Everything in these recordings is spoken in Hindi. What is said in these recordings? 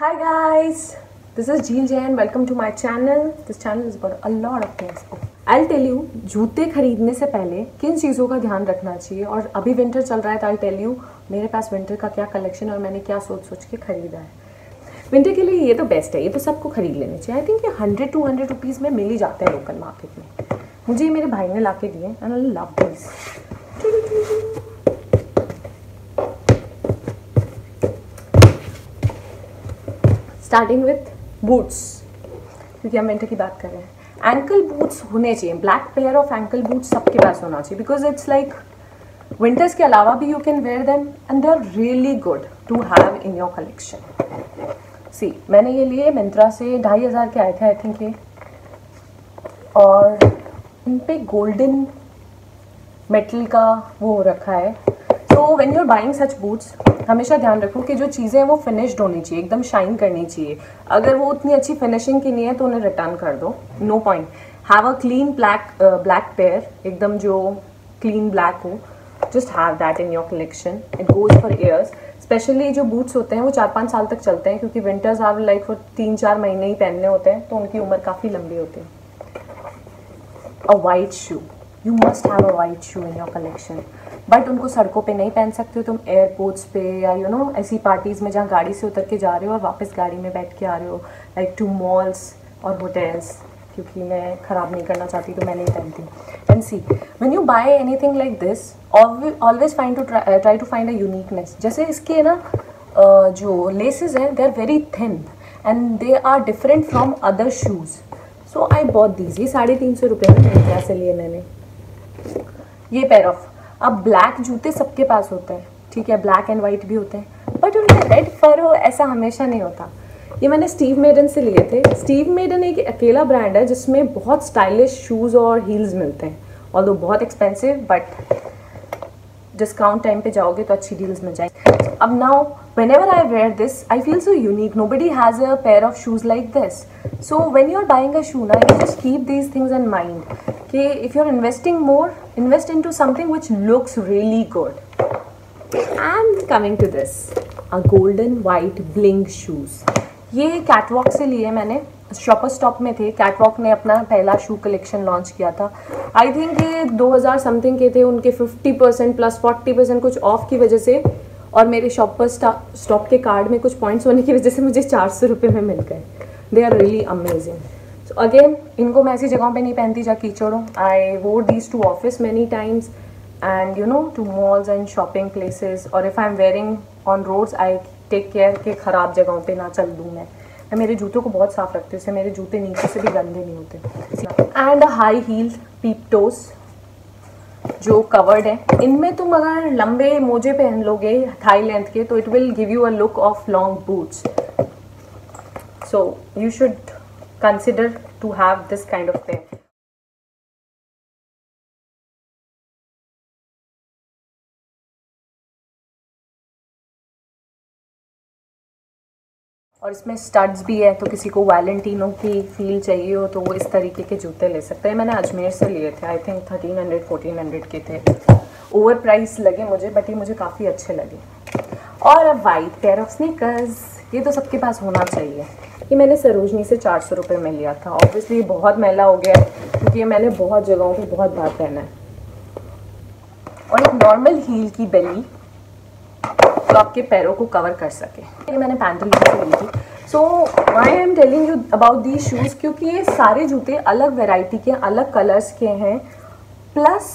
Hi guys, this is Jheel and welcome to my channel. This channel is about a lot of things. I'll tell you जूते खरीदने से पहले किन चीज़ों का ध्यान रखना चाहिए और अभी विंटर चल रहा है तो I'll tell you मेरे पास विंटर का क्या कलेक्शन और मैंने क्या सोच के खरीदा है। विंटर के लिए ये तो बेस्ट है, ये तो सबको खरीद लेनी चाहिए। आई थिंक ये 100-200 रुपीज़ में मिल ही जाते हैं लोकल मार्केट में। मुझे ये मेरे भाई ने ला के दिए and I love this. Starting with boots, क्योंकि हम विंटर की बात कर रहे हैं। एंकल बूट्स होने चाहिए, black pair of ankle boots सबके पास होना चाहिए बिकॉज इट्स लाइक विंटर्स के अलावा भी you can wear them and they are really good to have in your collection. See मैंने ये लिए मिंत्रा से, 2500 के आए थे आई थिंक ये, और इन पे गोल्डन मेटल का वो रखा है। तो when you are buying such boots हमेशा ध्यान रखो कि जो चीज़ें हैं वो फिनिश्ड होनी चाहिए, एकदम शाइन करनी चाहिए। अगर वो उतनी अच्छी फिनिशिंग की नहीं है तो उन्हें रिटर्न कर दो, no point. Have a clean black pair, एकदम जो क्लीन ब्लैक हो, just have that in your collection. It goes for years. Especially जो बूट्स होते हैं वो 4-5 साल तक चलते हैं क्योंकि विंटर्स आर लाइक फॉर 3-4 महीने ही पहनने होते हैं, तो उनकी उम्र काफ़ी लंबी होती है। A white shoe, you must have a white shoe in your collection. But उनको सड़कों पे नहीं पहन सकते हो तुम, एयरपोर्ट्स पे या यू नो ऐसी पार्टीज़ में जहाँ गाड़ी से उतर के जा रहे हो और वापस गाड़ी में बैठ के आ रहे हो, लाइक टू मॉल्स और होटल्स, क्योंकि मैं ख़राब नहीं करना चाहती तो मैं नहीं पहनती। And see when you buy anything like this always find to try to find a uniqueness. जैसे इसके ना जो लेसेस हैं they are very thin and they are different from other shoes, so I bought these. ये 350 रुपये में मिंत्रा से लिए मैंने ये पेयर ऑफ। अब ब्लैक जूते सबके पास होते हैं, ठीक है, ब्लैक एंड वाइट भी होते हैं, बट उनमें रेड फर हो ऐसा हमेशा नहीं होता। ये मैंने स्टीव मेडन से लिए थे। स्टीव मेडन एक अकेला ब्रांड है जिसमें बहुत स्टाइलिश शूज़ और हील्स मिलते हैं, ऑल्दो बहुत एक्सपेंसिव, बट डिस्काउंट टाइम पे जाओगे तो अच्छी डील्स मिल जाएंगी। अब now whenever I wear this I feel so unique. Nobody has a pair of shoes like this. So when you're buying a shoe now, you just keep these things in mind. Okay, if you're investing more, invest into something which looks really good. And coming to this, a golden white bling shoes. ये कैटवॉक से लिए मैंने, शॉपर स्टॉप में थे। कैटवॉक ने अपना पहला शू कलेक्शन लॉन्च किया था। आई थिंक ये 2000 समथिंग के थे, उनके 50% प्लस 40% कुछ ऑफ की वजह से और मेरे शॉपर स्टॉप के कार्ड में कुछ पॉइंट्स होने की वजह से मुझे 400 रुपये में मिल गए। They are really amazing. So again इनको मैं ऐसी जगहों पे नहीं पहनती जहाँ कीचड़ हो। I wore these to office many times and you know to malls and shopping places, और if I am wearing on roads I take care कि ख़राब जगहों पे ना चल दूँ। मैं मेरे जूतों को बहुत साफ़ रखती हूँ, इससे मेरे जूते नीचे से भी गंदे नहीं होते। And a high heel peep toes जो कवर्ड है। इनमें तुम अगर लंबे मोजे पहन लोगे थाई लेंथ के तो it will give you a look of long boots, so you should consider to have this kind of pair. और इसमें स्टड्स भी है, तो किसी को वैलेंटिनो की फील चाहिए हो तो वो इस तरीके के जूते ले सकते हैं। मैंने अजमेर से लिए थे, आई थिंक 1300-1400 के थे। ओवर प्राइस लगे मुझे, बट ये मुझे काफ़ी अच्छे लगे। और अब वाइट पेयर ऑफ स्नीकर्स, ये तो सबके पास होना चाहिए। ये मैंने सरोजनी से 400 रुपये में लिया था। ऑब्वियसली ये बहुत महंगा हो गया है क्योंकि ये मैंने बहुत जगहों पर बहुत बार पहना है। और एक नॉर्मल हील की बेली तो आपके पैरों को कवर कर सके। ये मैंने पैंटलून से ली थी। So I am telling you about the shoes क्योंकि ये सारे जूते अलग वैरायटी के, अलग कलर्स के हैं, प्लस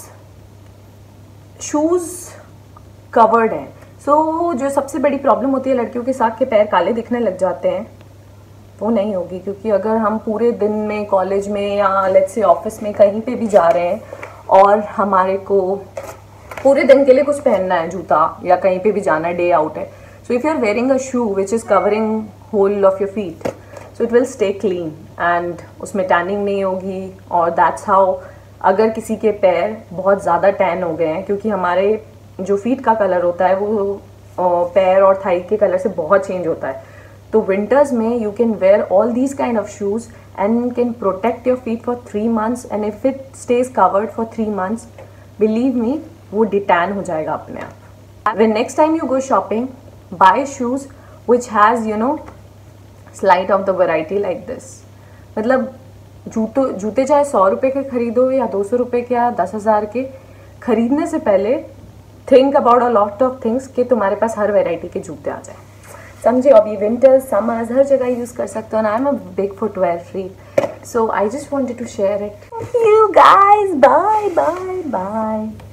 शूज़ कवर्ड हैं। सो जो सबसे बड़ी प्रॉब्लम होती है लड़कियों के साथ के पैर काले दिखने लग जाते हैं, वो नहीं होगी क्योंकि अगर हम पूरे दिन में कॉलेज में या लेट्स से ऑफिस में कहीं पे भी जा रहे हैं और हमारे को पूरे दिन के लिए कुछ पहनना है जूता या कहीं पे भी जाना है, डे आउट है, so if you are wearing a shoe which is covering whole of your feet so it will stay clean and उसमें टैनिंग नहीं होगी। और दैट्स हाउ अगर किसी के पैर बहुत ज़्यादा टैन हो गए हैं, क्योंकि हमारे जो फीट का कलर होता है वो पैर और थाई के कलर से बहुत चेंज होता है, तो विंटर्स में you can wear all these kind of shoes and can protect your feet for 3 months and if it stays covered for 3 months believe me वो डिटैन हो जाएगा अपने आप। When next time you go shopping, buy shoes which has slide of the variety like this. मतलब जूते चाहे 100 रुपये के खरीदो या 200 रुपये के या 10,000 के, खरीदने से पहले think about a lot of things कि तुम्हारे पास हर वैरायटी के जूते आ जाए। समझे? अभी विंटर्स समर्स हर जगह यूज़ कर सकते हो। I am a big footwear freak, so I just wanted to share it. You guys, bye bye bye.